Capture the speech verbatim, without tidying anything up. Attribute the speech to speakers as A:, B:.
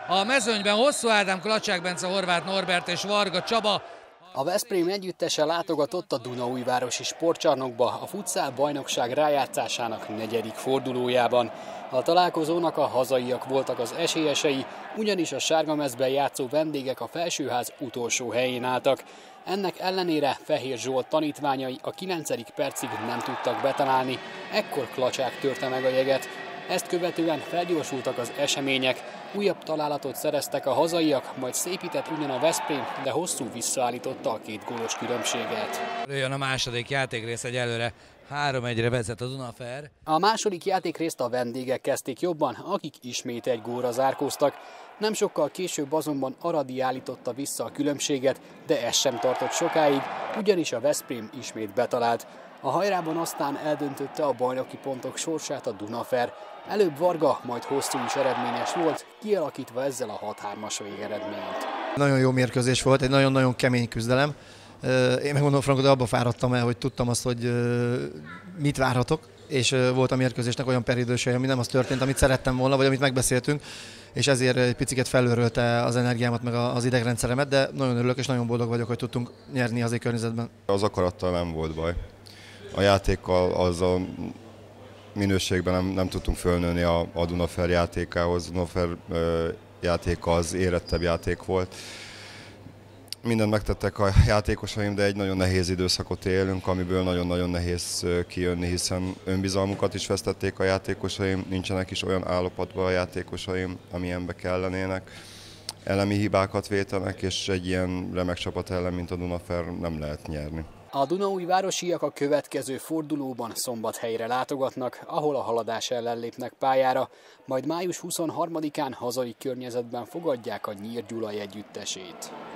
A: A mezőnyben Hosszú Ádám, Klacsák Bence, Horváth Norbert és Varga Csaba.
B: A Veszprém együttese látogatott a Dunaújvárosi Sportcsarnokba a futszál bajnokság rájátszásának negyedik fordulójában. A találkozónak a hazaiak voltak az esélyesei, ugyanis a sárgamezben játszó vendégek a felsőház utolsó helyén álltak. Ennek ellenére Fehér Zsolt tanítványai a kilencedik percig nem tudtak betalálni, ekkor Klacsák törte meg a jeget. Ezt követően felgyorsultak az események, újabb találatot szereztek a hazaiak, majd szépített ugyan a Veszprém, de hosszú visszaállította a két gólos különbséget.
A: Jön a második játékrész, egyelőre három egyre vezet a Dunafer.
B: A második játékrészt a vendégek kezdték jobban, akik ismét egy gólra zárkóztak. Nem sokkal később azonban Aradi állította vissza a különbséget, de ez sem tartott sokáig, ugyanis a Veszprém ismét betalált. A hajrában aztán eldöntötte a bajnoki pontok sorsát a Dunafer. Előbb Varga, majd Hosszú is eredményes volt, kialakítva ezzel a hat hármas végeredményt.
C: Nagyon jó mérkőzés volt, egy nagyon-nagyon kemény küzdelem. Én megmondom Frankot, de abba fáradtam el, hogy tudtam azt, hogy mit várhatok, és volt a mérkőzésnek olyan periódusai, ami nem az történt, amit szerettem volna, vagy amit megbeszéltünk, és ezért egy picit felőrölte az energiámat, meg az idegrendszeremet, de nagyon örülök, és nagyon boldog vagyok, hogy tudtunk nyerni azért környezetben.
D: Az akarattal nem volt baj. A játékkal az a minőségben nem, nem tudtunk fölnőni a, a Dunafer játékához. A Dunafer játéka az érettebb játék volt. Mindent megtettek a játékosaim, de egy nagyon nehéz időszakot élünk, amiből nagyon-nagyon nehéz kijönni, hiszen önbizalmukat is vesztették a játékosaim, nincsenek is olyan állapotban a játékosaim, amilyenbe kellenének. Elemi hibákat vétenek, és egy ilyen remek csapat ellen, mint a Dunafer, nem lehet nyerni.
B: A dunaújvárosiak a következő fordulóban Szombathelyre látogatnak, ahol a Haladás ellen lépnek pályára, majd május huszonharmadikán hazai környezetben fogadják a Nyír Gyulai együttesét.